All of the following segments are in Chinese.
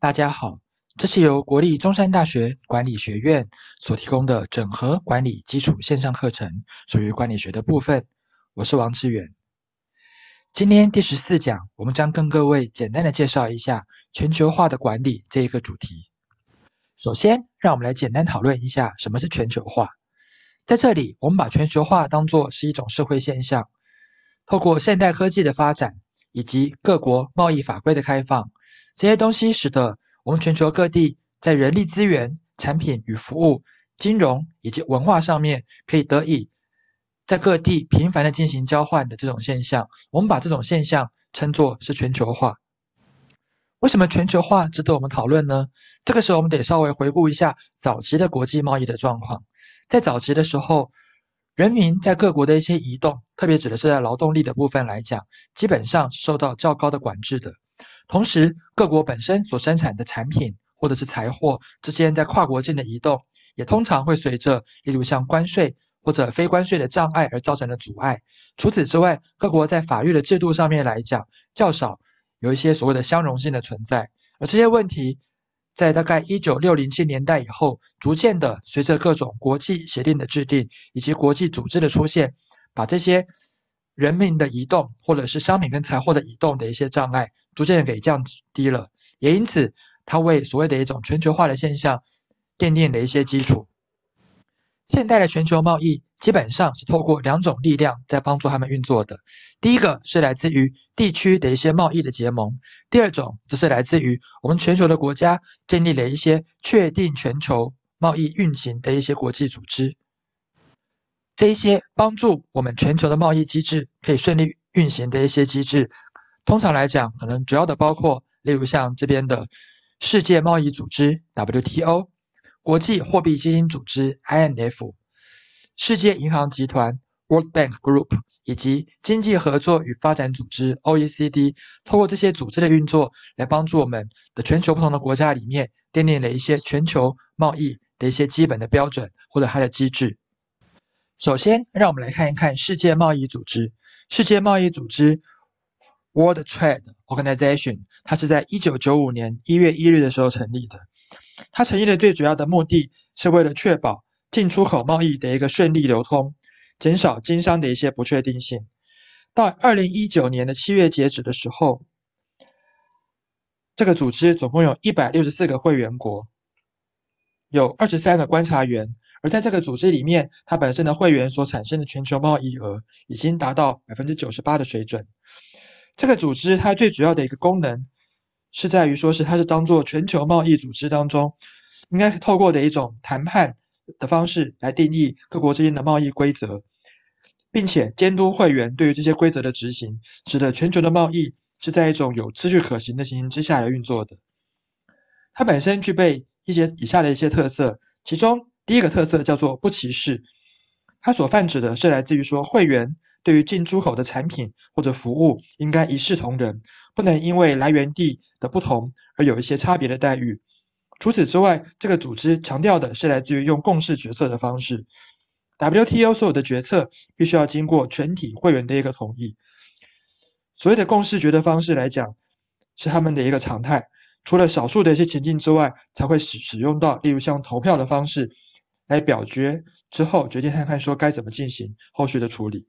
大家好，这是由国立中山大学管理学院所提供的整合管理基础线上课程，属于管理学的部分。我是王志远。今天第14讲，我们将跟各位简单的介绍一下全球化的管理这一个主题。首先，让我们来简单讨论一下什么是全球化。在这里，我们把全球化当作是一种社会现象，透过现代科技的发展以及各国贸易法规的开放，这些东西使得我们全球各地在人力资源、产品与服务、金融以及文化上面可以得以在各地频繁的进行交换的这种现象，我们把这种现象称作是全球化。为什么全球化值得我们讨论呢？这个时候我们得稍微回顾一下早期的国际贸易的状况。在早期的时候，人民在各国的一些移动，特别指的是在劳动力的部分来讲，基本上是受到较高的管制的。同时，各国本身所生产的产品或者是财货之间在跨国间的移动，也通常会随着例如像关税或者非关税的障碍而造成的阻碍。除此之外，各国在法律的制度上面来讲，较少有一些所谓的相容性的存在，而这些问题在大概1960年代以后，逐渐的随着各种国际协定的制定以及国际组织的出现，把这些人民的移动或者是商品跟财货的移动的一些障碍逐渐给降低了，也因此它为所谓的一种全球化的现象奠定了一些基础。现代的全球贸易基本上是透过两种力量在帮助他们运作的。第一个是来自于地区的一些贸易的结盟，第二种则是来自于我们全球的国家建立了一些确定全球贸易运行的一些国际组织。这一些帮助我们全球的贸易机制可以顺利运行的一些机制，通常来讲可能主要的包括例如像这边的世界贸易组织 WTO、国际货币基金组织 IMF、世界银行集团 World Bank Group 以及经济合作与发展组织 OECD， 透过这些组织的运作来帮助我们的全球不同的国家里面奠定了一些全球贸易的一些基本的标准或者它的机制。首先，让我们来看一看世界贸易组织。世界贸易组织 World Trade Organization， 它是在1995年1月1日的时候成立的。它成立的最主要的目的是为了确保进出口贸易的一个顺利流通，减少经商的一些不确定性。到2019年的7月截止的时候，这个组织总共有164个会员国，有23个观察员，而在这个组织里面，它本身的会员所产生的全球贸易额已经达到 98% 的水准。这个组织它最主要的一个功能是在于说是它是当做全球贸易组织当中应该透过的一种谈判的方式来定义各国之间的贸易规则，并且监督会员对于这些规则的执行，使得全球的贸易是在一种有秩序可行的情形之下来运作的。它本身具备以下的一些特色，其中第一个特色叫做不歧视，它所泛指的是来自于说会员对于进出口的产品或者服务应该一视同仁，不能因为来源地的不同而有一些差别的待遇。除此之外，这个组织强调的是来自于用共识决策的方式。WTO 所有的决策必须要经过全体会员的一个同意。所谓的共识决的方式来讲，是他们的一个常态。除了少数的一些情境之外，才会使用到例如像投票的方式来表决之后决定看看说该怎么进行后续的处理。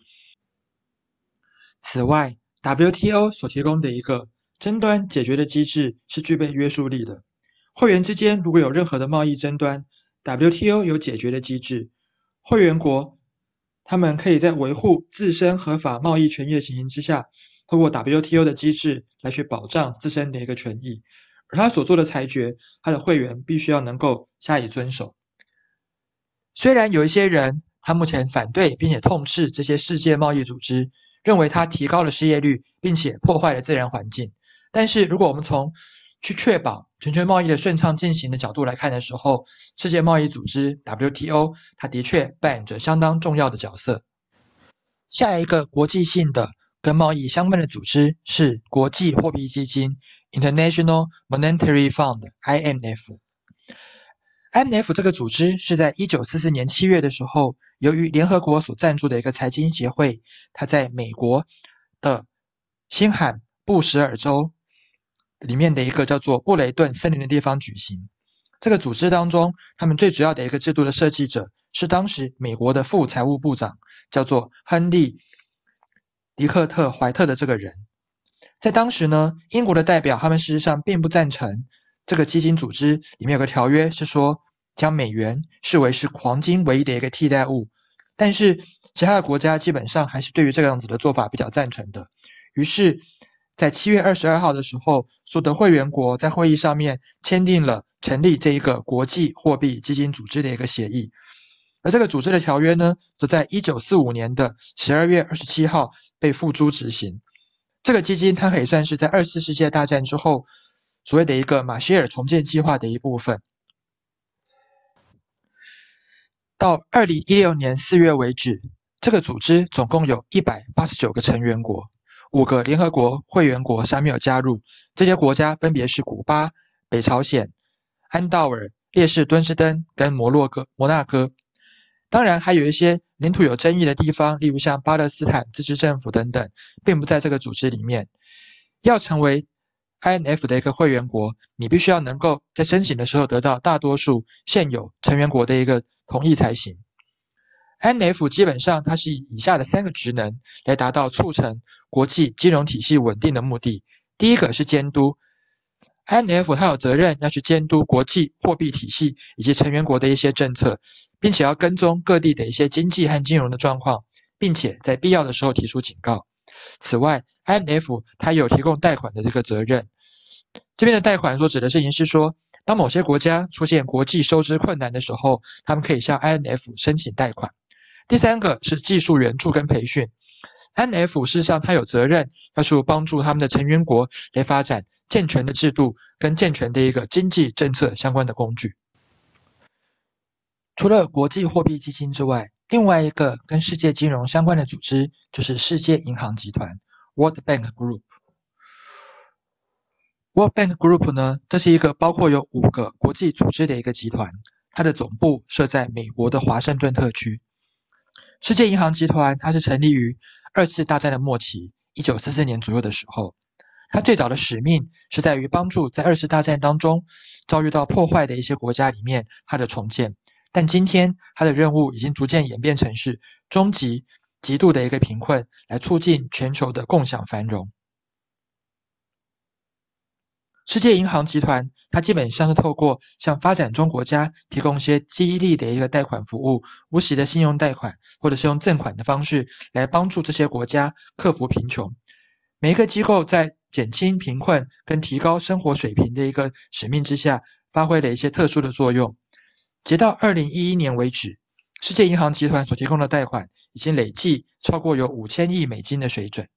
此外， WTO 所提供的一个争端解决的机制是具备约束力的。会员之间如果有任何的贸易争端， WTO 有解决的机制，会员国他们可以在维护自身合法贸易权益的情形之下，透过 WTO 的机制来去保障自身的一个权益，而他所做的裁决，他的会员必须要能够加以遵守。虽然有一些人他目前反对并且痛斥这些世界贸易组织，认为它提高了失业率并且破坏了自然环境，但是如果我们从去确保全球贸易的顺畅进行的角度来看的时候，世界贸易组织 WTO 它的确扮演着相当重要的角色。下一个国际性的跟贸易相关的组织是国际货币基金 International Monetary Fund IMF。IMF 这个组织是在1944年7月的时候，由于联合国所赞助的一个财经协会，它在美国的新罕布什尔州里面的一个叫做布雷顿森林的地方举行。这个组织当中，他们最主要的一个制度的设计者是当时美国的副财务部长，叫做亨利·迪克特·怀特的这个人。在当时呢，英国的代表他们事实上并不赞成这个基金组织里面有个条约是说将美元视为是黄金唯一的一个替代物，但是其他的国家基本上还是对于这个样子的做法比较赞成的。于是在7月22号的时候，所有的会员国在会议上面签订了成立这一个国际货币基金组织的一个协议。而这个组织的条约呢，则在1945年的12月27号被付诸执行。这个基金它可以算是在2次世界大战之后所谓的一个马歇尔重建计划的一部分。到2016年4月为止，这个组织总共有189个成员国，5个联合国会员国尚没有加入，这些国家分别是古巴、北朝鲜、安道尔、列士敦士登跟摩纳哥。当然还有一些领土有争议的地方，例如像巴勒斯坦自治政府等等，并不在这个组织里面。要成为 INF 的一个会员国，你必须要能够在申请的时候得到大多数现有成员国的一个同意才行。INF 基本上它是以下的3个职能来达到促成国际金融体系稳定的目的。第一个是监督， INF 它有责任要去监督国际货币体系以及成员国的一些政策，并且要跟踪各地的一些经济和金融的状况，并且在必要的时候提出警告。此外 IMF 它有提供贷款的这个责任。这边的贷款所指的事情是说，当某些国家出现国际收支困难的时候，他们可以向 IMF 申请贷款。第3个是技术援助跟培训。IMF 事实上它有责任要去帮助他们的成员国来发展健全的制度跟健全的一个经济政策相关的工具。除了国际货币基金之外，另外一个跟世界金融相关的组织就是世界银行集团 World Bank Group。World Bank Group 呢，这是一个包括有5个国际组织的一个集团，它的总部设在美国的华盛顿特区。世界银行集团它是成立于2次大战的末期，1944年左右的时候。它最早的使命是在于帮助在2次大战当中遭遇到破坏的一些国家里面它的重建。但今天它的任务已经逐渐演变成是终极极度的一个贫困，来促进全球的共享繁荣。世界银行集团它基本上是透过向发展中国家提供一些激励的一个贷款服务，无息的信用贷款，或者是用赠款的方式来帮助这些国家克服贫穷。每一个机构在减轻贫困跟提高生活水平的一个使命之下，发挥了一些特殊的作用。截到2011年为止，世界银行集团所提供的贷款已经累计超过有5000亿美金的水准。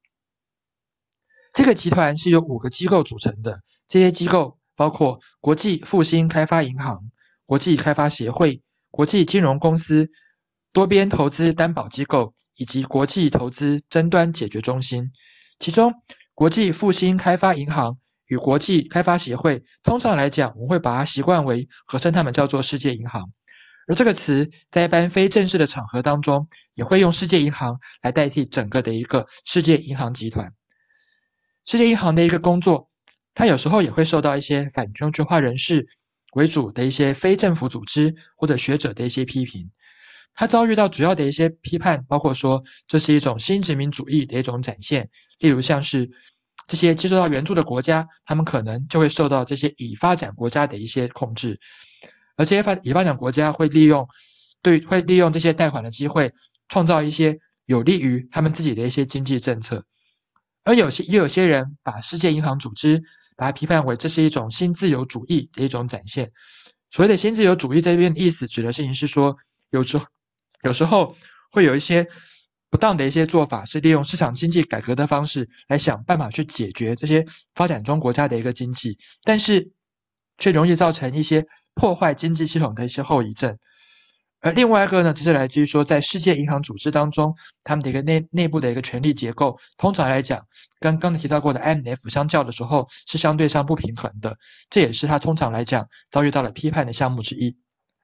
这个集团是由5个机构组成的，这些机构包括国际复兴开发银行、国际开发协会、国际金融公司、多边投资担保机构以及国际投资争端解决中心。其中国际复兴开发银行与国际开发协会，通常来讲我们会把它习惯为合称它们叫做世界银行，而这个词在一般非正式的场合当中也会用世界银行来代替整个的一个世界银行集团。世界银行的一个工作，它有时候也会受到一些反全球化人士为主的一些非政府组织或者学者的一些批评。它遭遇到主要的一些批判，包括说这是一种新殖民主义的一种展现，例如像是这些接受到援助的国家，他们可能就会受到这些已发展国家的一些控制，而这些已发展国家会利用这些贷款的机会，创造一些有利于他们自己的一些经济政策。而也有些人把世界银行组织把它批判为这是一种新自由主义的一种展现。所谓的新自由主义这边的意思指的事情是说，有时候会有一些不当的一些做法，是利用市场经济改革的方式来想办法去解决这些发展中国家的一个经济，但是却容易造成一些破坏经济系统的一些后遗症。而另外一个呢，就是来自于说在世界银行组织当中，他们的一个内部的一个权力结构，通常来讲跟刚才提到过的 IMF 相较的时候是相对上不平衡的，这也是它通常来讲遭遇到了批判的项目之一。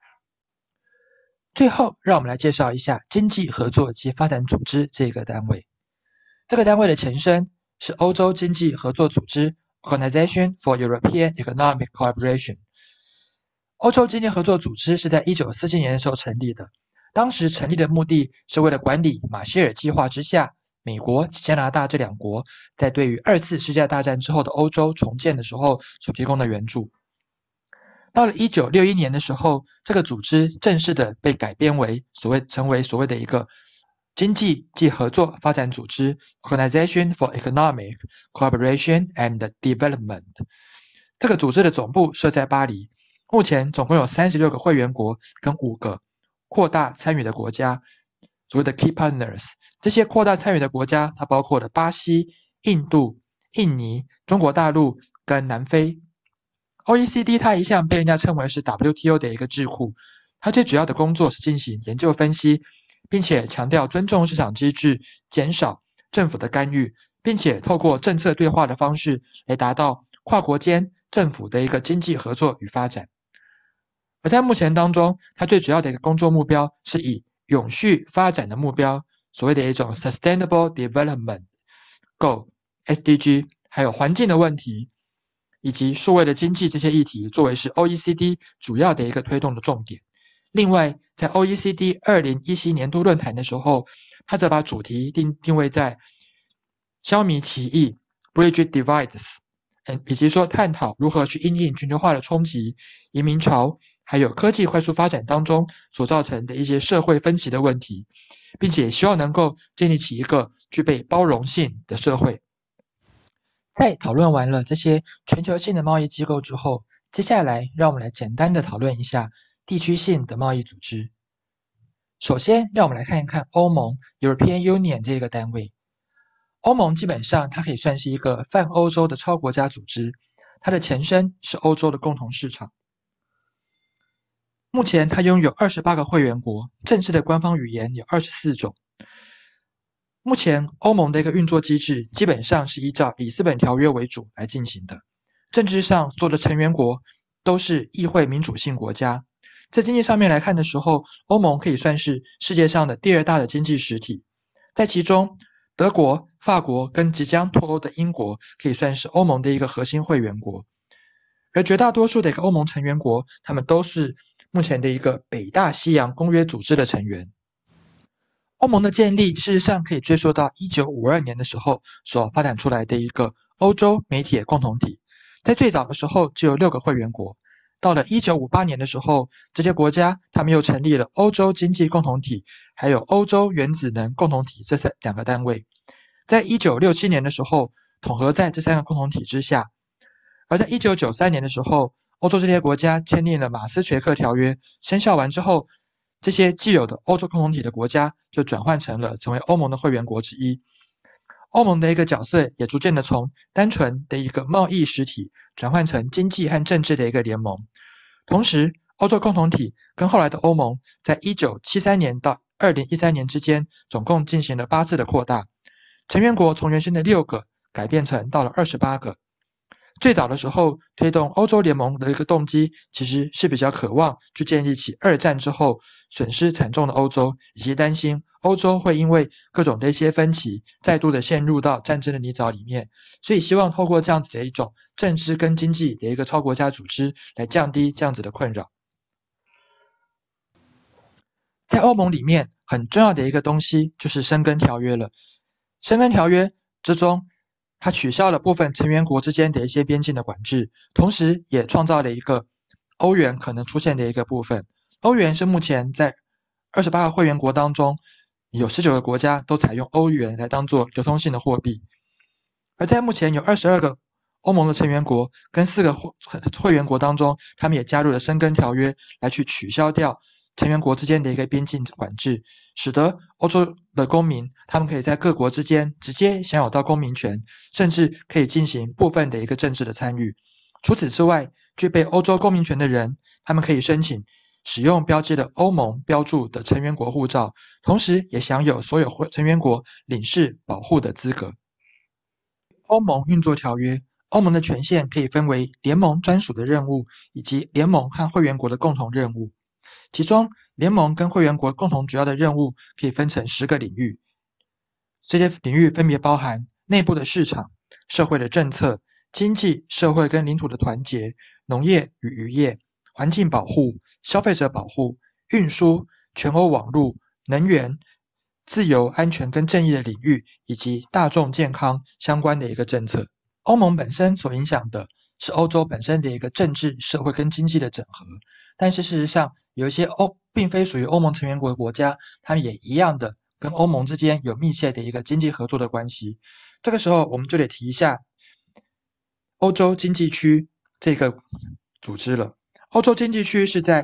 最后让我们来介绍一下经济合作及发展组织这个单位。这个单位的前身是欧洲经济合作组织 Organization for European Economic Cooperation。欧洲经济合作组织是在1947年的时候成立的，当时成立的目的是为了管理马歇尔计划之下美国及加拿大这两国在对于2次世界大战之后的欧洲重建的时候所提供的援助。到了1961年的时候，这个组织正式的被改编为成为所谓的一个经济及合作发展组织 Organization for Economic Cooperation and Development。 这个组织的总部设在巴黎，目前总共有36个会员国跟5个扩大参与的国家，所谓的 Key Partners。 这些扩大参与的国家它包括了巴西、印度、印尼、中国大陆跟南非。 OECD 它一向被人家称为是 WTO 的一个智库，它最主要的工作是进行研究分析，并且强调尊重市场机制，减少政府的干预，并且透过政策对话的方式来达到跨国间政府的一个经济合作与发展。而在目前当中，它最主要的一个工作目标是以永续发展的目标，所谓的一种 Sustainable Development Goal SDG， 还有环境的问题以及数位的经济这些议题作为是 OECD 主要的一个推动的重点。另外在 OECD 2017年度论坛的时候，它则把主题定位在消弭歧义 Bridge Divides， 以及说探讨如何去因应全球化的冲击、移民潮还有科技快速发展当中所造成的一些社会分歧的问题，并且希望能够建立起一个具备包容性的社会。在讨论完了这些全球性的贸易机构之后，接下来让我们来简单的讨论一下地区性的贸易组织。首先让我们来看一看欧盟 European Union 这个单位。欧盟基本上它可以算是一个泛欧洲的超国家组织，它的前身是欧洲的共同市场。目前它拥有28个会员国，正式的官方语言有24种。目前欧盟的一个运作机制基本上是依照里斯本条约为主来进行的，政治上所有的成员国都是议会民主性国家。在经济上面来看的时候，欧盟可以算是世界上的第2大的经济实体，在其中德国、法国跟即将脱欧的英国可以算是欧盟的一个核心会员国，而绝大多数的一个欧盟成员国他们都是目前的一个北大西洋公约组织的成员。欧盟的建立事实上可以追溯到1952年的时候所发展出来的一个欧洲煤铁共同体，在最早的时候只有6个会员国，到了1958年的时候，这些国家他们又成立了欧洲经济共同体还有欧洲原子能共同体这2个单位，在1967年的时候统合在这3个共同体之下。而在1993年的时候，欧洲这些国家签订了马斯垂克条约，生效完之后，这些既有的欧洲共同体的国家就转换成为欧盟的会员国之一。欧盟的一个角色也逐渐的从单纯的一个贸易实体转换成经济和政治的一个联盟。同时欧洲共同体跟后来的欧盟在1973年到2013年之间总共进行了8次的扩大，成员国从原先的6个改变成到了28个。最早的时候推动欧洲联盟的一个动机其实是比较渴望去建立起2战之后损失惨重的欧洲，以及担心欧洲会因为各种的一些分歧再度的陷入到战争的泥沼里面，所以希望透过这样子的一种政治跟经济的一个超国家组织来降低这样子的困扰。在欧盟里面很重要的一个东西就是申根条约了。申根条约之中它取消了部分成员国之间的一些边境的管制，同时也创造了一个欧元可能出现的一个部分。欧元是目前在28个会员国当中有19个国家都采用欧元来当做流通性的货币，而在目前有22个欧盟的成员国跟4个会员国当中，他们也加入了申根条约来去取消掉成员国之间的一个边境管制，使得欧洲的公民他们可以在各国之间直接享有到公民权，甚至可以进行部分的一个政治的参与。除此之外，具备欧洲公民权的人，他们可以申请使用标记的欧盟标注的成员国护照，同时也享有所有成员国领事保护的资格。欧盟运作条约，欧盟的权限可以分为联盟专属的任务以及联盟和会员国的共同任务。其中联盟跟会员国共同主要的任务可以分成10个领域，这些领域分别包含内部的市场、社会的政策、 经济、社会跟领土的团结、农业与渔业、环境保护、消费者保护、运输、全欧网络、能源、自由、安全跟正义的领域，以及大众健康相关的一个政策。欧盟本身所影响的是欧洲本身的一个政治、社会跟经济的整合，但是事实上，有一些并非属于欧盟成员国的国家，他们也一样的跟欧盟之间有密切的一个经济合作的关系。这个时候，我们就得提一下欧洲经济区这个组织了。欧洲经济区是在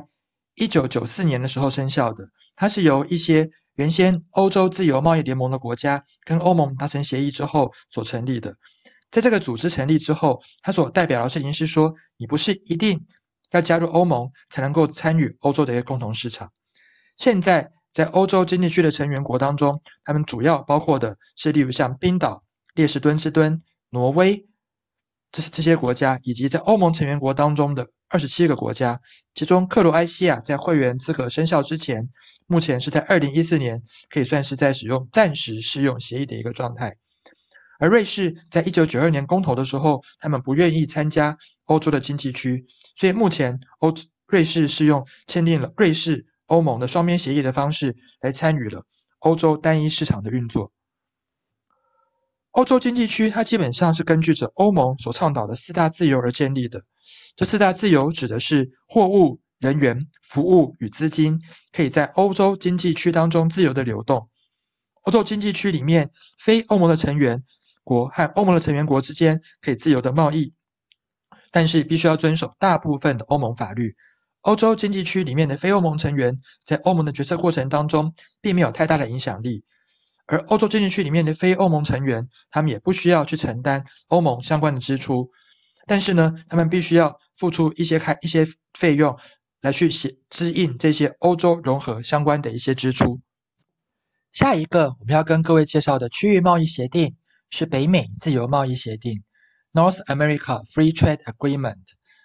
1994年的时候生效的，它是由一些原先欧洲自由贸易联盟的国家跟欧盟达成协议之后所成立的。在这个组织成立之后，它所代表的事情是说，你不是一定要加入欧盟才能够参与欧洲的一个共同市场。现在在欧洲经济区的成员国当中，他们主要包括的是例如像冰岛、列士敦士敦、挪威这些国家，以及在欧盟成员国当中的27个国家，其中克罗埃西亚在会员资格生效之前，目前是在2014年可以算是在使用暂时试用协议的一个状态。而瑞士在1992年公投的时候，他们不愿意参加欧洲的经济区，所以目前瑞士是用签订了瑞士欧盟的双边协议的方式来参与了欧洲单一市场的运作。欧洲经济区它基本上是根据着欧盟所倡导的4大自由而建立的。这4大自由指的是货物、人员、服务与资金可以在欧洲经济区当中自由的流动。欧洲经济区里面非欧盟的成员国和欧盟的成员国之间可以自由的贸易，但是必须要遵守大部分的欧盟法律。欧洲经济区里面的非欧盟成员在欧盟的决策过程当中并没有太大的影响力，而欧洲经济区里面的非欧盟成员他们也不需要去承担欧盟相关的支出，但是呢，他们必须要付出一些费用来去支应这些欧洲融合相关的一些支出。下一个我们要跟各位介绍的区域贸易协定是北美自由贸易协定 North America Free Trade Agreement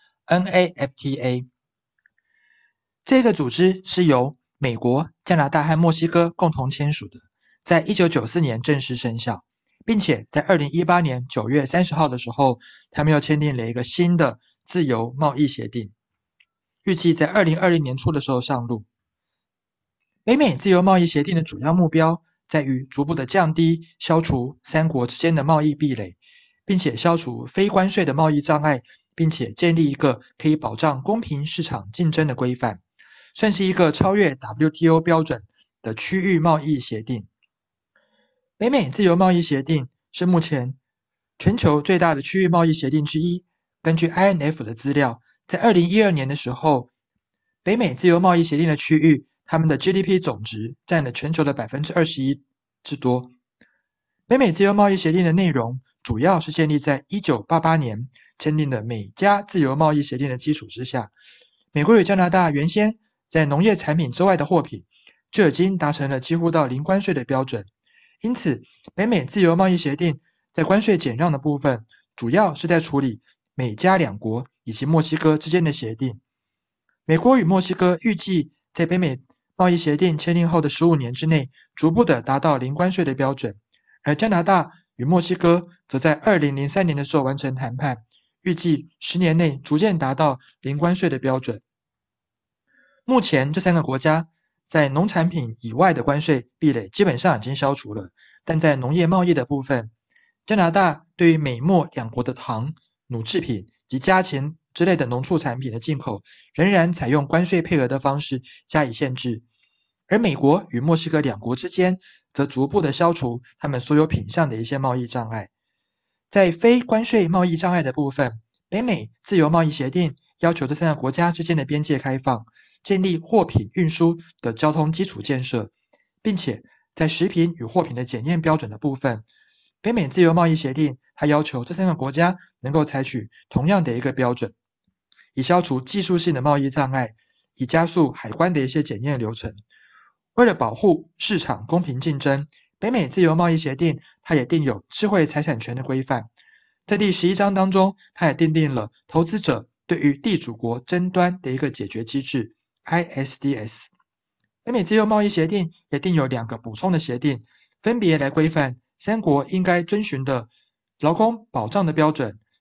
NAFTA。 这个组织是由美国、加拿大和墨西哥共同签署的，在1994年正式生效，并且在2018年9月30号的时候，他们又签订了一个新的自由贸易协定，预计在2020年初的时候上路。北美自由贸易协定的主要目标在于逐步的降低、消除3国之间的贸易壁垒，并且消除非关税的贸易障碍，并且建立一个可以保障公平市场竞争的规范，算是一个超越 WTO 标准的区域贸易协定。北美自由贸易协定是目前全球最大的区域贸易协定之一。根据 INF 的资料，在2012年的时候，北美自由贸易协定的区域他们的 GDP 总值占了全球的 21% 之多。北美自由贸易协定的内容主要是建立在1988年签订的美加自由贸易协定的基础之下。美国与加拿大原先在农业产品之外的货品就已经达成了几乎到零关税的标准，因此北美自由贸易协定在关税减让的部分主要是在处理美加两国以及墨西哥之间的协定。美国与墨西哥预计在北美贸易协定签订后的15年之内逐步的达到零关税的标准，而加拿大与墨西哥则在2003年的时候完成谈判，预计10年内逐渐达到零关税的标准。目前这3个国家在农产品以外的关税壁垒基本上已经消除了，但在农业贸易的部分，加拿大对于美墨两国的糖、乳制品及家禽之类的农畜产品的进口仍然采用关税配额的方式加以限制，而美国与墨西哥两国之间则逐步的消除他们所有品项的一些贸易障碍。在非关税贸易障碍的部分，北美自由贸易协定要求这3个国家之间的边界开放，建立货品运输的交通基础建设，并且在食品与货品的检验标准的部分，北美自由贸易协定它要求这3个国家能够采取同样的一个标准，以消除技术性的贸易障碍，以加速海关的一些检验流程。为了保护市场公平竞争，北美自由贸易协定它也订有智慧财产权的规范。在第11章当中，它也订定了投资者对于地主国争端的一个解决机制 ISDS。 北美自由贸易协定也订有2个补充的协定，分别来规范3国应该遵循的劳工保障的标准，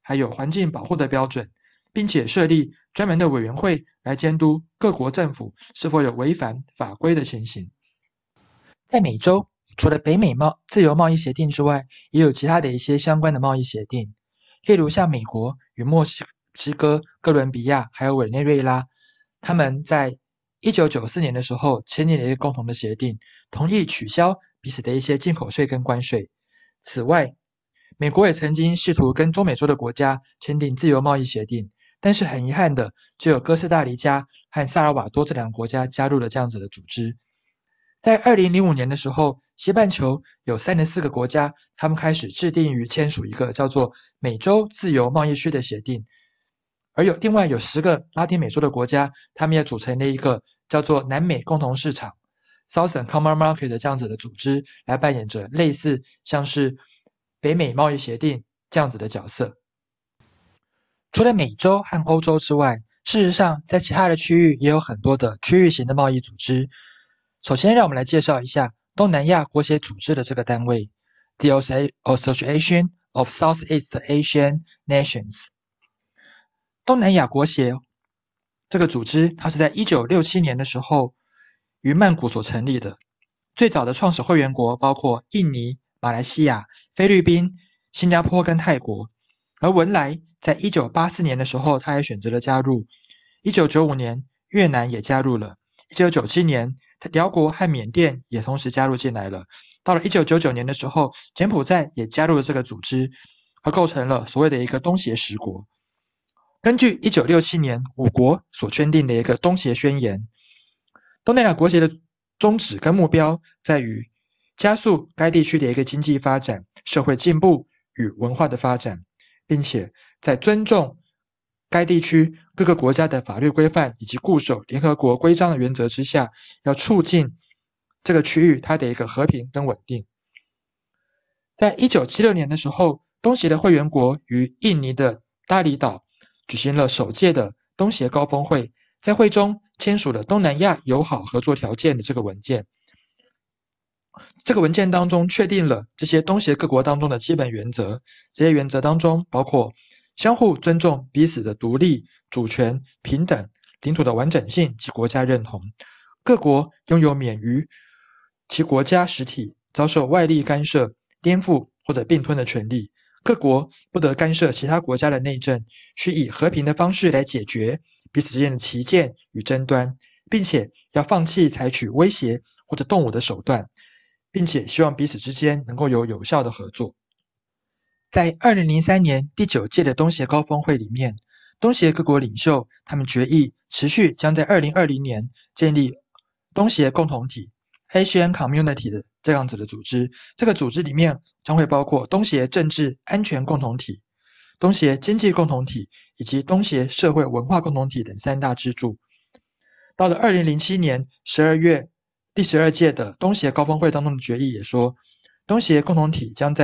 还有环境保护的标准，并且设立专门的委员会来监督各国政府是否有违反法规的情形。在美洲，除了北美自由贸易协定之外，也有其他的一些相关的贸易协定，例如像美国与墨西哥、哥伦比亚还有委内瑞拉，他们在1994年的时候签订了一个共同的协定，同意取消彼此的一些进口税跟关税。此外，美国也曾经试图跟中美洲的国家签订自由贸易协定，但是很遗憾的，只有哥斯达黎加和萨尔瓦多这两个国家加入了这样子的组织。在2005年的时候，西半球有34个国家，他们开始制定与签署一个叫做美洲自由贸易区的协定，而另外有10个拉丁美洲的国家，他们也组成了一个叫做南美共同市场 Southern Common Market 的这样子的组织，来扮演着类似像是北美贸易协定这样子的角色。除了美洲和欧洲之外，事实上在其他的区域也有很多的区域型的贸易组织。首先让我们来介绍一下东南亚国协组织的这个单位 The Association of Southeast Asian Nations。 东南亚国协这个组织，它是在1967年的时候于曼谷所成立的，最早的创始会员国包括印尼、马来西亚、菲律宾、新加坡跟泰国，而文莱在1984年的时候他也选择了加入，1995年越南也加入了，1997年辽国和缅甸也同时加入进来了，到了1999年的时候，柬埔寨也加入了这个组织，而构成了所谓的一个东协10国。根据1967年5国所签订的一个东协宣言，东南亚国协的宗旨跟目标在于加速该地区的一个经济发展、社会进步与文化的发展，并且在尊重该地区各个国家的法律规范以及固守联合国规章的原则之下，要促进这个区域它的一个和平跟稳定。在1976年的时候，东协的会员国于印尼的巴厘岛举行了首届的东协高峰会，在会中签署了东南亚友好合作条件的这个文件。这个文件当中确定了这些东协各国当中的基本原则，这些原则当中包括相互尊重彼此的独立、主权、平等、领土的完整性及国家认同，各国拥有免于其国家实体遭受外力干涉、颠覆或者并吞的权利，各国不得干涉其他国家的内政，需以和平的方式来解决彼此之间的歧见与争端，并且要放弃采取威胁或者动武的手段，并且希望彼此之间能够有有效的合作。在2003年第9届的东协高峰会里面，东协各国领袖他们决议持续将在2020年建立东协共同体 Asian Community 的这样子的组织。这个组织里面将会包括东协政治安全共同体、东协经济共同体以及东协社会文化共同体等3大支柱。到了2007年12月第12届的东协高峰会当中的决议也说，东协共同体将在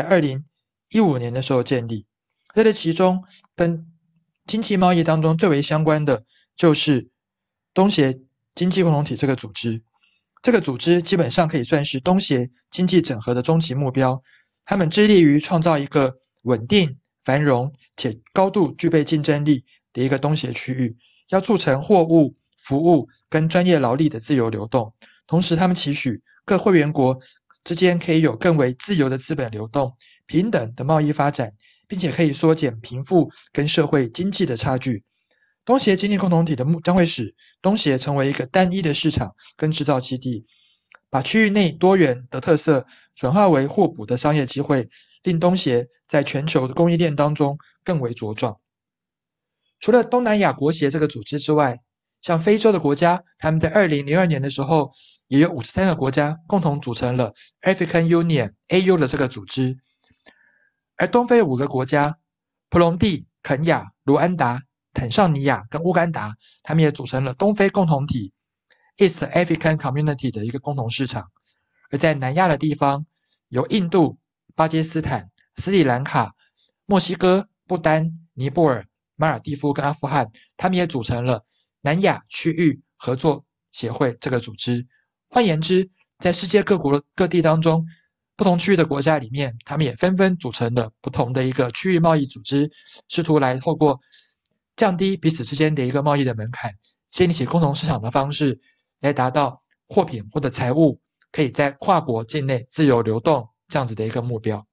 2015年的时候建立。在这其中跟经济贸易当中最为相关的就是东协经济共同体这个组织。这个组织基本上可以算是东协经济整合的终极目标，他们致力于创造一个稳定、繁荣且高度具备竞争力的一个东协区域，要促成货物、服务跟专业劳力的自由流动，同时他们期许各会员国之间可以有更为自由的资本流动、平等的贸易发展，并且可以缩减贫富跟社会经济的差距。东协经济共同体的将会使东协成为一个单一的市场跟制造基地，把区域内多元的特色转化为互补的商业机会，令东协在全球的供应链当中更为茁壮。除了东南亚国协这个组织之外，像非洲的国家，他们在2002年的时候也有53个国家共同组成了 African Union AU 的这个组织。而东非5个国家普隆蒂、肯亚、卢安达、坦尚尼亚跟乌干达，他们也组成了东非共同体 East African Community 的一个共同市场。而在南亚的地方，由印度、巴基斯坦、斯里兰卡、墨西哥、不丹、尼泊尔、马尔地夫跟阿富汗，他们也组成了南亚区域合作协会这个组织。换言之，在世界各国各地当中， 不同区域的国家里面，他们也纷纷组成了不同的一个区域贸易组织，试图来透过降低彼此之间的一个贸易的门槛，建立起共同市场的方式，来达到货品或者财物可以在跨国境内自由流动这样子的一个目标。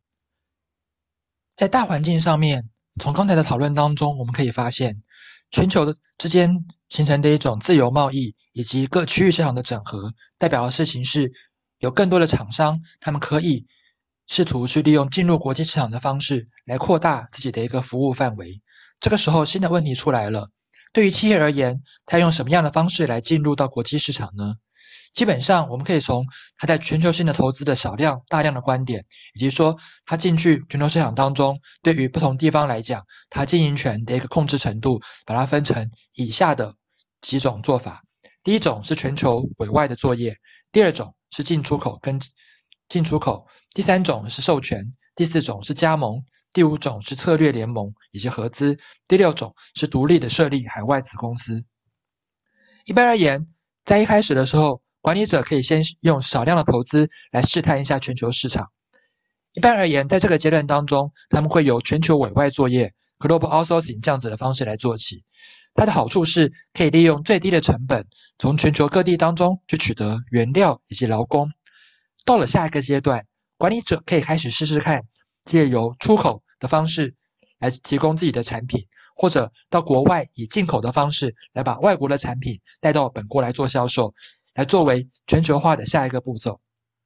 在大环境上面，从刚才的讨论当中，我们可以发现，全球之间形成的一种自由贸易以及各区域市场的整合，代表的事情是有更多的厂商，他们可以试图去利用进入国际市场的方式来扩大自己的一个服务范围。这个时候，新的问题出来了，对于企业而言，它用什么样的方式来进入到国际市场呢？基本上，我们可以从它在全球性的投资的少量、大量的观点，以及说它进去全球市场当中，对于不同地方来讲，它经营权的一个控制程度，把它分成以下的几种做法。第一种是全球委外的作业，第二种是进出口跟进出口，第三种是授权，第四种是加盟，第五种是策略联盟以及合资，第六种是独立的设立海外子公司。一般而言，在一开始的时候，管理者可以先用少量的投资来试探一下全球市场。一般而言，在这个阶段当中，他们会由全球委外作业 （Global Outsourcing） 这样子的方式来做起。它的好处是可以利用最低的成本，从全球各地当中去取得原料以及劳工。到了下一个阶段，管理者可以开始试试看，借由出口的方式来提供自己的产品，或者到国外以进口的方式来把外国的产品带到本国来做销售，来作为全球化的下一个步骤。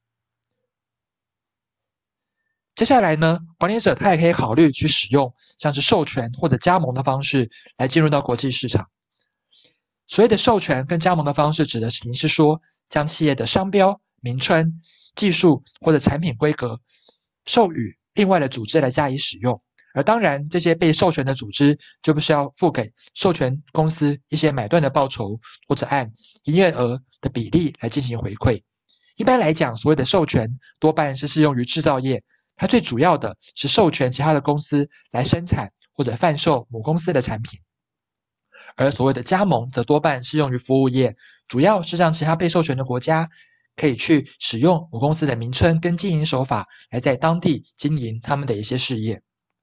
接下来呢，管理者他也可以考虑去使用像是授权或者加盟的方式来进入到国际市场。所谓的授权跟加盟的方式指的是说，将企业的商标、名称、技术或者产品规格授予另外的组织来加以使用。而当然，这些被授权的组织就不需要付给授权公司一些买断的报酬，或者按营业额的比例来进行回馈。一般来讲，所谓的授权多半是适用于制造业，它最主要的是授权其他的公司来生产或者贩售母公司的产品。而所谓的加盟则多半适用于服务业，主要是让其他被授权的国家可以去使用母公司的名称跟经营手法来在当地经营他们的一些事业。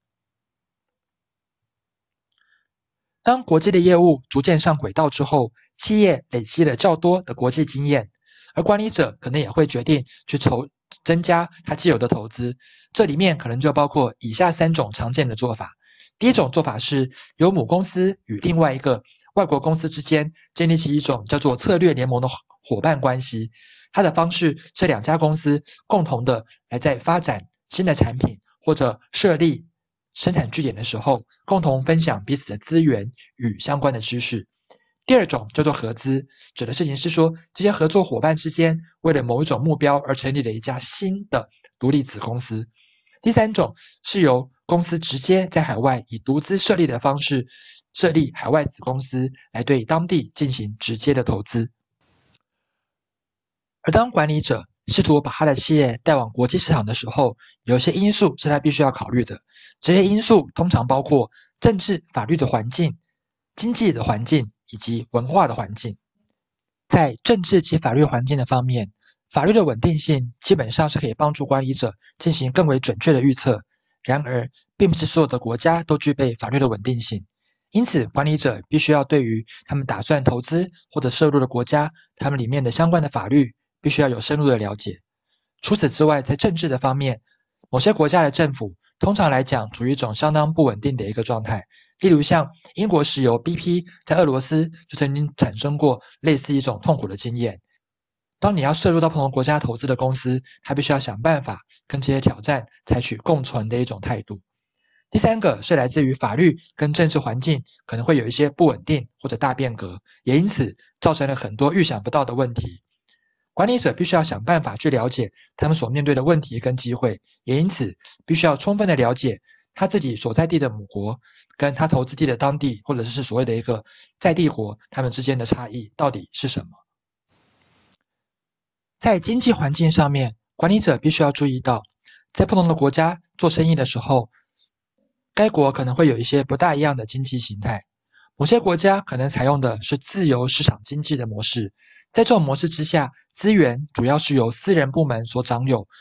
当国际的业务逐渐上轨道之后，企业累积了较多的国际经验，而管理者可能也会决定去增加他既有的投资。这里面可能就包括以下3种常见的做法。第一种做法是由母公司与另外一个外国公司之间建立起一种叫做策略联盟的伙伴关系。它的方式是2家公司共同的来在发展新的产品或者设立生产据点的时候，共同分享彼此的资源与相关的知识。第二种叫做合资，指的事情是说，这些合作伙伴之间为了某一种目标而成立了一家新的独立子公司。第三种是由公司直接在海外以独资设立的方式设立海外子公司，来对当地进行直接的投资。而当管理者试图把他的企业带往国际市场的时候，有些因素是他必须要考虑的。这些因素通常包括政治、法律的环境、经济的环境以及文化的环境。在政治及法律环境的方面，法律的稳定性基本上是可以帮助管理者进行更为准确的预测。然而，并不是所有的国家都具备法律的稳定性，因此管理者必须要对于他们打算投资或者涉入的国家，他们里面的相关的法律必须要有深入的了解。除此之外，在政治的方面，某些国家的政府通常来讲处于一种相当不稳定的一个状态。例如像英国石油 BP 在俄罗斯就曾经产生过类似一种痛苦的经验。当你要涉入到不同国家投资的公司，它必须要想办法跟这些挑战采取共存的一种态度。第三个是来自于法律跟政治环境可能会有一些不稳定或者大变革，也因此造成了很多预想不到的问题。管理者必须要想办法去了解他们所面对的问题跟机会，也因此必须要充分的了解他自己所在地的母国跟他投资地的当地或者是所谓的一个在地国，他们之间的差异到底是什么。在经济环境上面，管理者必须要注意到，在不同的国家做生意的时候，该国可能会有一些不大一样的经济形态。某些国家可能采用的是自由市场经济的模式，在这种模式之下，资源主要是由私人部门所掌有，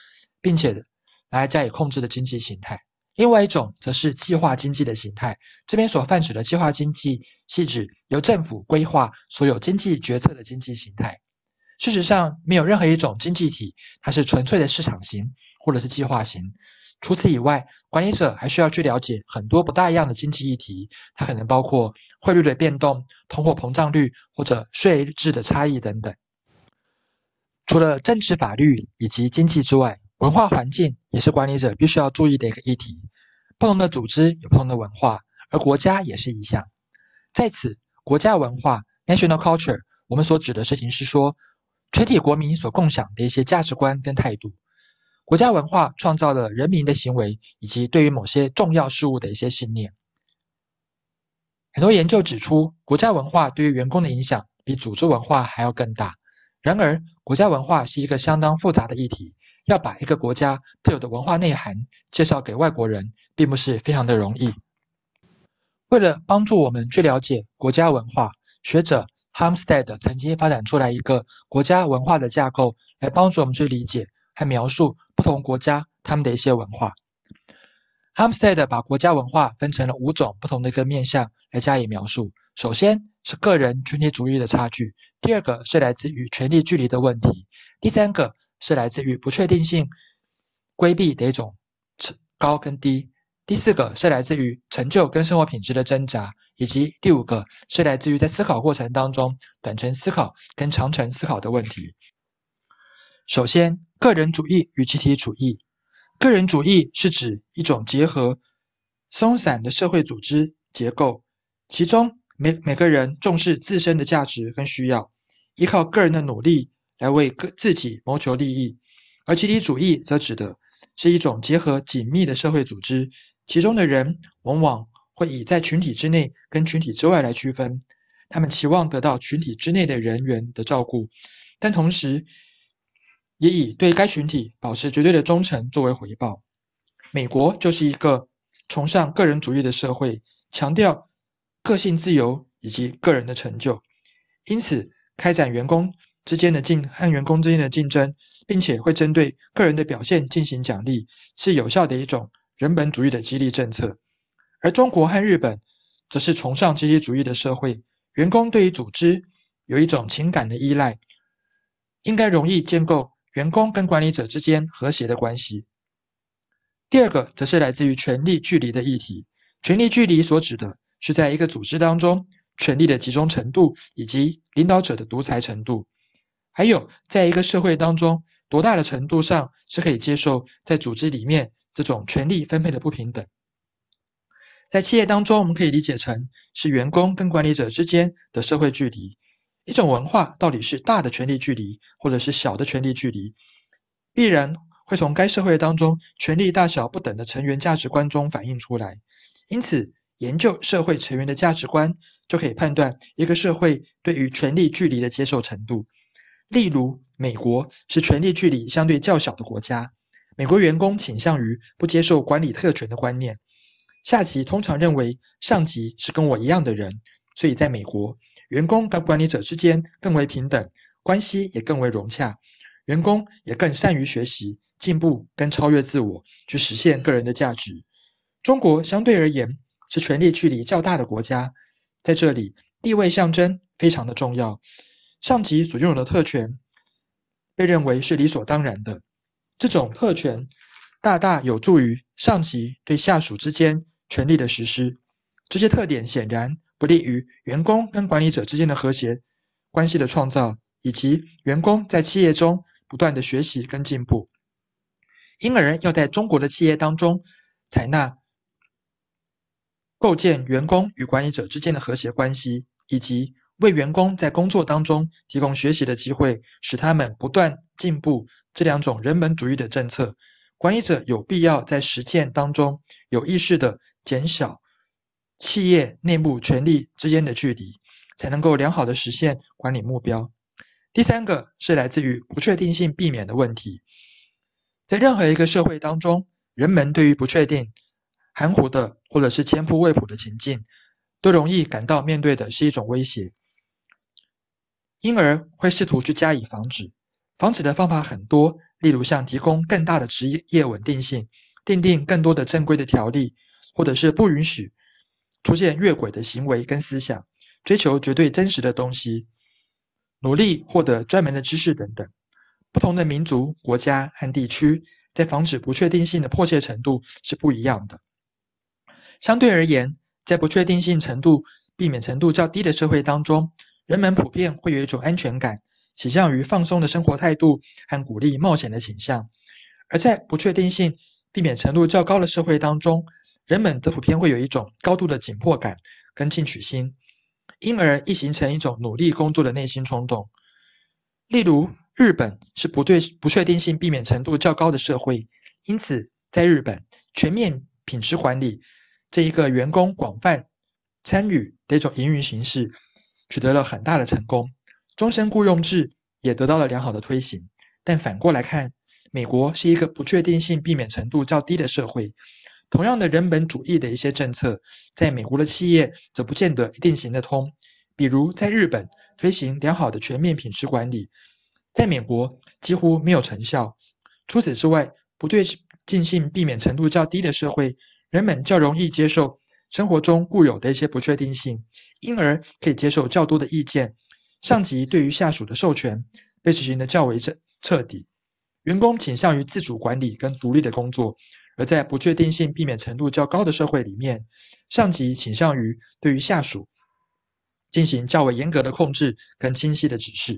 并且拿来加以控制的经济形态。另外一种则是计划经济的形态，这边所泛指的计划经济是指由政府规划所有经济决策的经济形态。事实上，没有任何一种经济体它是纯粹的市场型或者是计划型。除此以外，管理者还需要去了解很多不大一样的经济议题，它可能包括汇率的变动、通货膨胀率或者税制的差异等等。除了政治法律以及经济之外，文化环境也是管理者必须要注意的一个议题。不同的组织有不同的文化，而国家也是一样。在此，国家文化 （national culture） 我们所指的事情是说，全体国民所共享的一些价值观跟态度。国家文化创造了人民的行为以及对于某些重要事物的一些信念。很多研究指出，国家文化对于员工的影响比组织文化还要更大。然而，国家文化是一个相当复杂的议题，要把一个国家特有的文化内涵介绍给外国人，并不是非常的容易。为了帮助我们去了解国家文化，学者 Halmstead 曾经发展出来一个国家文化的架构，来帮助我们去理解和描述不同国家他们的一些文化。Halmstead 把国家文化分成了5种不同的一个面向来加以描述。首先是个人群体主义的差距，第二个是来自于权力距离的问题，第三个是来自于不确定性规避的一种高跟低，第四个是来自于成就跟生活品质的挣扎，以及第5个是来自于在思考过程当中短程思考跟长程思考的问题。首先，个人主义与集体主义。个人主义是指一种结合松散的社会组织结构，其中每个人重视自身的价值跟需要，依靠个人的努力来为自己谋求利益。而集体主义则指的是一种结合紧密的社会组织，其中的人往往会以在群体之内跟群体之外来区分，他们期望得到群体之内的人员的照顾，但同时也以对该群体保持绝对的忠诚作为回报。美国就是一个崇尚个人主义的社会，强调个性自由以及个人的成就，因此开展员工之间的竞争，并且会针对个人的表现进行奖励，是有效的一种人本主义的激励政策。而中国和日本则是崇尚集体主义的社会，员工对于组织有一种情感的依赖，应该容易建构员工跟管理者之间和谐的关系。第二个则是来自于权力距离的议题，权力距离所指的是在一个组织当中权力的集中程度以及领导者的独裁程度，还有在一个社会当中多大的程度上是可以接受在组织里面这种权力分配的不平等。在企业当中，我们可以理解成是员工跟管理者之间的社会距离。一种文化到底是大的权力距离或者是小的权力距离，必然会从该社会当中权力大小不等的成员价值观中反映出来。因此，研究社会成员的价值观，就可以判断一个社会对于权力距离的接受程度。例如，美国是权力距离相对较小的国家，美国员工倾向于不接受管理特权的观念，下级通常认为上级是跟我一样的人，所以在美国，员工跟管理者之间更为平等，关系也更为融洽，员工也更善于学习、进步跟超越自我，去实现个人的价值。中国相对而言是权力距离较大的国家，在这里地位象征非常的重要，上级所拥有的特权被认为是理所当然的，这种特权大大有助于上级对下属之间权力的实施。这些特点显然不利于员工跟管理者之间的和谐关系的创造，以及员工在企业中不断的学习跟进步。因而要在中国的企业当中采纳构建员工与管理者之间的和谐关系，以及为员工在工作当中提供学习的机会，使他们不断进步，这2种人本主义的政策，管理者有必要在实践当中有意识的减小企业内部权力之间的距离，才能够良好的实现管理目标。第3个是来自于不确定性避免的问题。在任何一个社会当中，人们对于不确定、含糊的或者是千铺未卜的情境，都容易感到面对的是一种威胁，因而会试图去加以防止。 防止的方法很多，例如像提供更大的职业稳定性，订定更多的正规的条例，或者是不允许出现越轨的行为跟思想，追求绝对真实的东西，努力获得专门的知识等等。不同的民族、国家和地区在防止不确定性的迫切程度是不一样的。相对而言，在不确定性程度避免程度较低的社会当中，人们普遍会有一种安全感，倾向于放松的生活态度和鼓励冒险的倾向。而在不确定性避免程度较高的社会当中，人们则普遍会有一种高度的紧迫感跟进取心，因而易形成一种努力工作的内心冲动。例如，日本是不确定性避免程度较高的社会，因此在日本全面品质管理这一个员工广泛参与的一种营运形式取得了很大的成功，终身雇佣制也得到了良好的推行。但反过来看，美国是一个不确定性避免程度较低的社会，同样的人本主义的一些政策，在美国的企业则不见得一定行得通。比如在日本推行良好的全面品质管理，在美国几乎没有成效。除此之外，不确定性避免程度较低的社会，人们较容易接受生活中固有的一些不确定性，因而可以接受较多的意见。上级对于下属的授权被执行的较为彻底，员工倾向于自主管理跟独立的工作。而在不确定性避免程度较高的社会里面，上级倾向于对于下属进行较为严格的控制跟清晰的指示。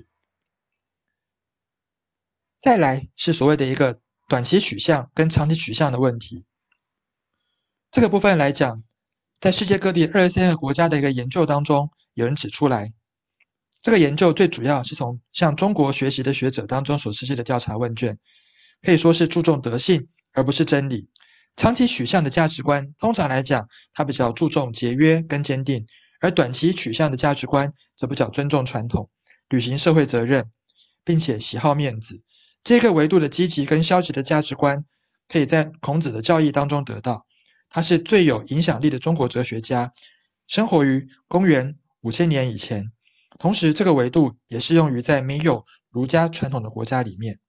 再来是所谓的一个短期取向跟长期取向的问题。这个部分来讲，在世界各地23个国家的一个研究当中，有人指出来，这个研究最主要是从向中国学习的学者当中所实施的调查问卷，可以说是注重德性而不是真理。长期取向的价值观通常来讲，它比较注重节约跟坚定，而短期取向的价值观则比较尊重传统，履行社会责任，并且喜好面子。这个维度的积极跟消极的价值观可以在孔子的教义当中得到。他是最有影响力的中国哲学家，生活于公元5000年以前，同时这个维度也适用于在没有儒家传统的国家里面。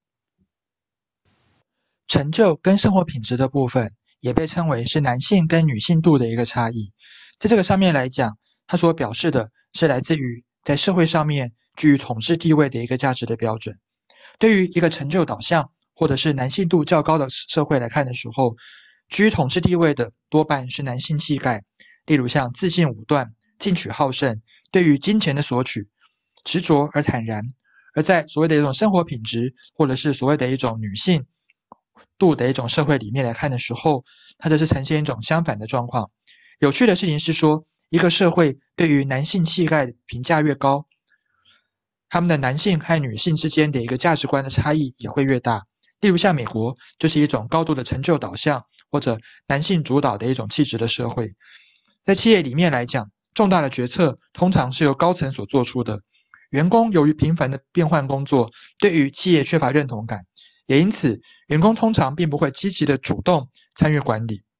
成就跟生活品质的部分也被称为是男性跟女性度的一个差异。在这个上面来讲，它所表示的是来自于在社会上面居于统治地位的一个价值的标准。对于一个成就导向或者是男性度较高的社会来看的时候，居于统治地位的多半是男性气概，例如像自信武断、进取好胜，对于金钱的索取执着而坦然。而在所谓的一种生活品质或者是所谓的一种女性度的一种社会里面来看的时候，它则是呈现一种相反的状况。有趣的事情是说，一个社会对于男性气概评价越高，他们的男性和女性之间的一个价值观的差异也会越大。例如像美国就是一种高度的成就导向或者男性主导的一种气质的社会。在企业里面来讲，重大的决策通常是由高层所做出的，员工由于频繁的变换工作，对于企业缺乏认同感，也因此员工通常并不会积极的主动参与管理。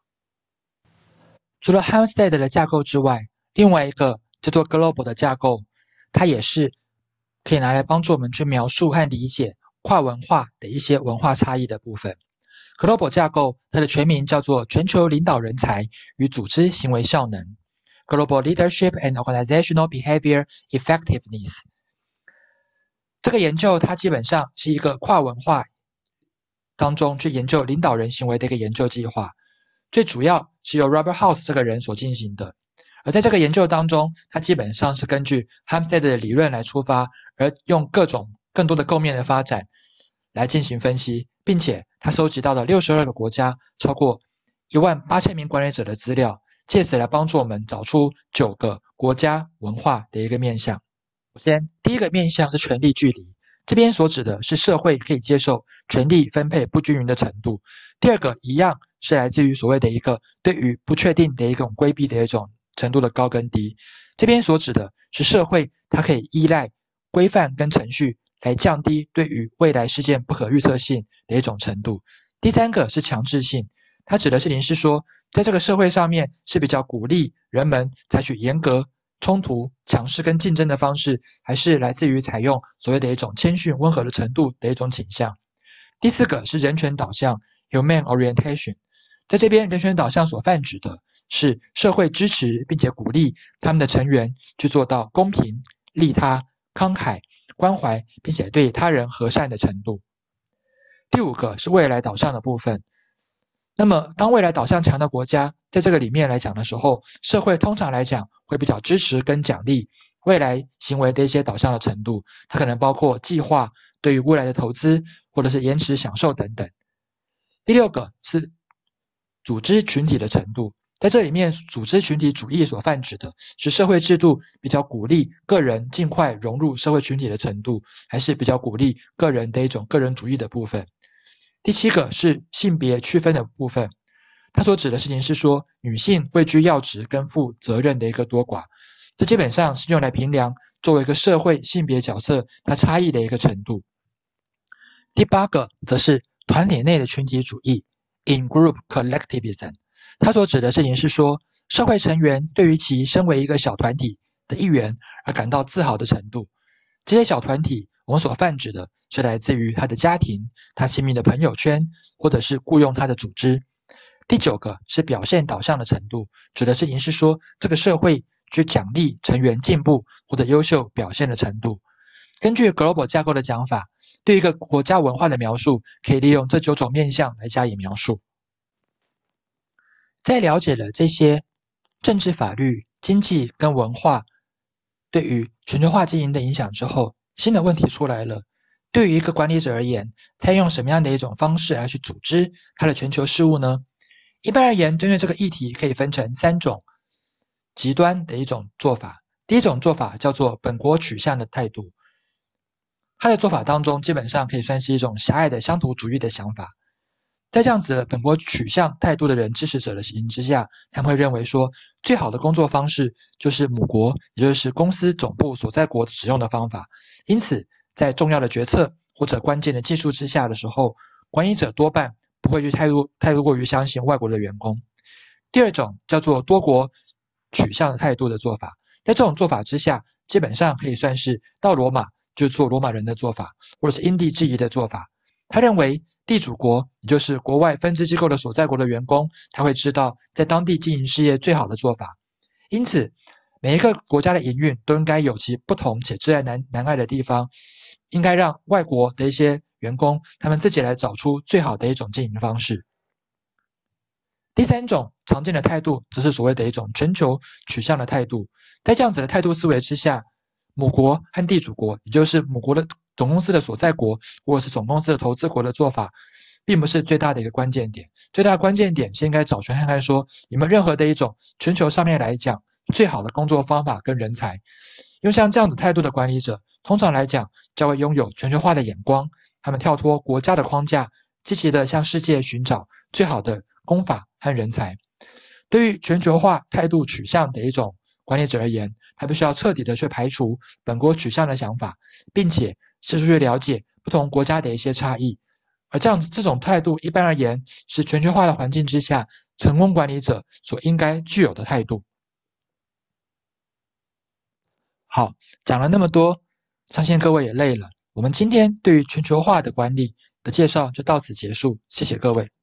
除了 Hampstead 的架构之外，另外一个叫做 Global 的架构，它也是可以拿来帮助我们去描述和理解跨文化的一些文化差异的部分。Global 架构它的全名叫做全球领导人才与组织行为效能 Global Leadership and Organizational Behavior Effectiveness。 这个研究它基本上是一个跨文化当中去研究领导人行为的一个研究计划，最主要是由 Robert House 这个人所进行的。而在这个研究当中，它基本上是根据 Hampstead 的理论来出发，而用更多的构面的发展来进行分析，并且他收集到了62个国家超过18000名管理者的资料，借此来帮助我们找出9个国家文化的一个面向。首先，第一个面向是权力距离，这边所指的是社会可以接受权力分配不均匀的程度。第二个一样是来自于所谓的一个对于不确定的一种规避的一种程度的高跟低，这边所指的是社会它可以依赖规范跟程序来降低对于未来事件不可预测性的一种程度。第三个是强制性，它指的是说在这个社会上面是比较鼓励人们采取严格冲突、强势跟竞争的方式，还是来自于采用所谓的一种谦逊、温和的程度的一种倾向。第4个是人权导向 （Human Orientation）。在这边，人权导向所泛指的是社会支持并且鼓励他们的成员去做到公平、利他、慷慨、关怀，并且对他人和善的程度。第5个是未来导向的部分。那么，当未来导向强的国家，在这个里面来讲的时候，社会通常来讲会比较支持跟奖励未来行为的一些导向的程度，它可能包括计划、对于未来的投资，或者是延迟享受等等。第6个是组织群体的程度，在这里面，组织群体主义所泛指的是社会制度比较鼓励个人尽快融入社会群体的程度，还是比较鼓励个人的一种个人主义的部分。第7个是性别区分的部分，它所指的事情是说女性位居要职跟负责任的一个多寡，这基本上是用来评量作为一个社会性别角色它差异的一个程度。第8个则是团体内的群体主义 in-group collectivism， 它所指的事情是说社会成员对于其身为一个小团体的一员而感到自豪的程度。这些小团体我们所泛指的是来自于他的家庭、他亲密的朋友圈，或者是雇佣他的组织。第9个是表现导向的程度，指的事情是说这个社会去奖励成员进步或者优秀表现的程度。根据 Global 架构的讲法，对一个国家文化的描述可以利用这9种面向来加以描述。在了解了这些政治、法律、经济跟文化对于全球化经营的影响之后，新的问题出来了。对于一个管理者而言，他用什么样的一种方式来去组织他的全球事务呢？一般而言，针对这个议题可以分成3种极端的一种做法。第一种做法叫做本国取向的态度，他的做法当中基本上可以算是一种狭隘的乡土主义的想法。在这样子的本国取向态度的人支持者的情形之下，他们会认为说最好的工作方式就是母国，也就是公司总部所在国使用的方法。因此在重要的决策或者关键的技术之下的时候，管理者多半不会去太过于相信外国的员工。第2种叫做多国取向的态度的做法，在这种做法之下，基本上可以算是到罗马就做罗马人的做法，或者是因地制宜的做法。他认为地主国，也就是国外分支机构的所在国的员工，他会知道在当地经营事业最好的做法。因此每一个国家的营运都应该有其不同且挚爱难爱的地方，应该让外国的一些员工他们自己来找出最好的一种经营方式。第3种常见的态度则是所谓的一种全球取向的态度。在这样子的态度思维之下，母国和地主国，也就是母国的总公司的所在国或者是总公司的投资国的做法，并不是最大的一个关键点。最大的关键点是应该找寻看看说有没有任何的一种全球上面来讲最好的工作方法跟人才。用像这样的态度的管理者，通常来讲较为拥有全球化的眼光，他们跳脱国家的框架，积极的向世界寻找最好的工法和人才。对于全球化态度取向的一种管理者而言，他必须要彻底的去排除本国取向的想法，并且试图去了解不同国家的一些差异。而这种态度一般而言是全球化的环境之下成功管理者所应该具有的态度。好，讲了那么多，相信各位也累了。我们今天对于全球化的管理的介绍就到此结束，谢谢各位。